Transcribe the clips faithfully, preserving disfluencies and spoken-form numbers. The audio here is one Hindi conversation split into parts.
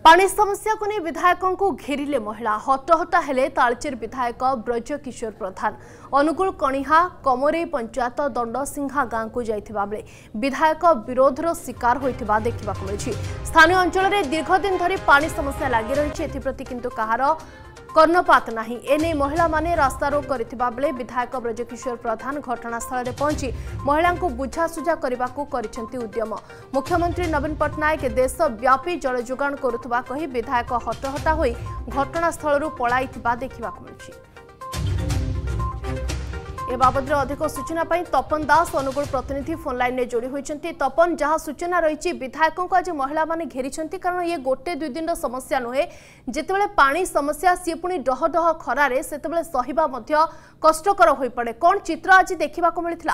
पानी समस्या को नहीं विधायकों को घेरिले महिला हटहटा हेले तालचेर विधायक ब्रजकिशोर प्रधान अनुगुल कणिहा कमरे पंचायत दंडसिंहा गांव को जाइथिबा बेले विधायक विरोधर शिकार होइथिबा देखिबाक मिलिछि। स्थानीय अंचल में दीर्घ दिन धरी पानी समस्या लागि रहिछि एथिप्रति किंतु कहार कर्णपात नाही। एने महिला माने रास्ता रोक करथिबा बेले विधायक ब्रजकिशोर प्रधान घटनास्थल में पहुंची महिला को बुझासुझा करबाकू करिसेंति उद्यम। मुख्यमंत्री नवीन पट्टनायक देशव्यापी जल जोगाण करुथबा कही विधायक हटहटा होई घटनास्थल पलाइथिबा देखिबाकू मिलिछि। ए बाबद अधिक सूचना पाई तपन दास अनुगुल प्रतिनिधि फोन लाइन में जोड़ी होती। तपन जहाँ सूचना रही विधायकों को आज महिला माने घेरी कारण ये गोटे दुई दिन समस्या नुहे जितेबाला पानी समस्या सी पुणी डह डह खरारे से सहिबा मध्य कष्टकर हो पड़े। कौन चित्र आज देखा मिलता?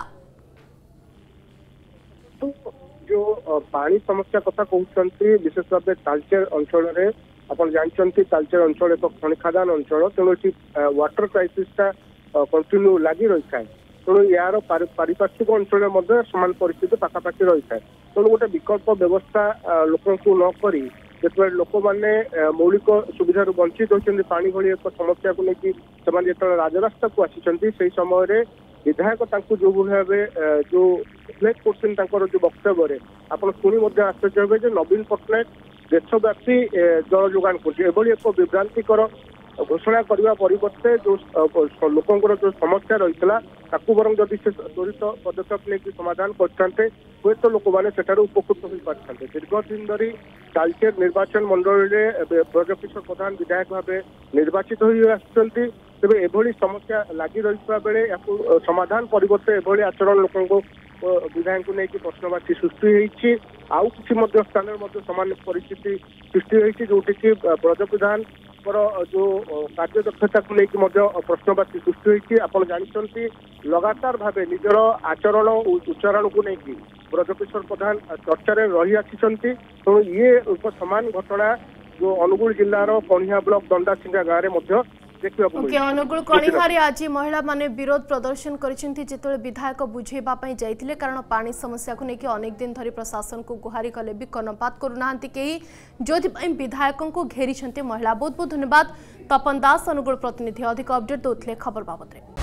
तो जो पानी समस्या कथा कहते विशेष भाव तालचेर अंचल में आप जानते तालचेर अंचल एक खनि खादान अंचल तेणु वाटर क्राइसिसटा कंटिन्यू लगी रही है। तेणु यार पारिपार्श्विक अंचल सामान परिस्थिति पखापाखि रही है। तेणु गोटे विकल्प व्यवस्था लोक नक जो लोक मैंने मौलिक सुविधा वंचित होती पानी भली एक समस्या को लेकिन जो राजरास्ता को आसी समय विधायक जो भाव जो फ्लेक्स कर जो वक्तव्य आप शुणी आश्चर्य हे नवीन पट्टनायक देशव्यापी जल जोगाण कर एक विभ्रांतिकर घोषणा करने परिवर्ते जो लोकंर जो समस्या रही बर जदि से त्वरित पदक्षेप नहीं समाधान करते हुए तो लोक मैंने उपकृत हो पारते। दीर्घ दिन धरी तालचेर निर्वाचन मंडल में ब्रजकिशोर प्रधान विधायक भाव निर्वाचित हो तेरे एभली समस्या लगी रही बेले समाधान परिवर्ते एभली आचरण लोक विधायक नहीं प्रश्नवाची सृष्टि होती। आउ किसी स्थान में सामान्य परिस्थिति सृष्टि होती जोटि कि ब्रज प्रधान जो कार्यदक्षता को लेकिन प्रश्नवाची सृष्टि होती। आप जानते लगातार भाव निजर आचरण उच्चारण को लेकिन ब्रजकिशोर प्रधान चर्चा रही आसी तेणु ये एक समान घटना जो अनुगुल जिलार कणिहा ब्लॉक दंडासिंगा गाँव में Okay, अनुगुल कणिहारे आज महिला माने विरोध प्रदर्शन करिसेंती जेतले विधायक बुझेबा पई जाइथिले कारण पानी समस्या को लेके अनेक दिन धरी प्रशासन को गुहारी कले भी कर्णपात करूनांती केही जोथि पई विधायकों को घेरी छंती महिला। बहुत बहुत धन्यवाद तपन दास अनुगुल प्रतिनिधि अधिक अपडेट दोथले खबर बाबत रे।